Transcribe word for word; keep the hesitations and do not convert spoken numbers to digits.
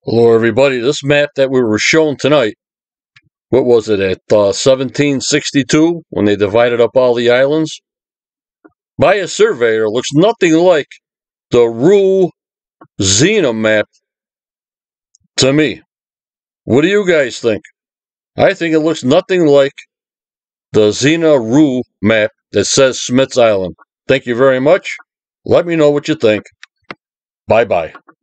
Hello everybody, this map that we were shown tonight, what was it, at uh, seventeen sixty-two, when they divided up all the islands? By a surveyor, looks nothing like the Rule Zena Map to me. What do you guys think? I think it looks nothing like the Zena Rule Map that says Smith's Island. Thank you very much. Let me know what you think. Bye-bye.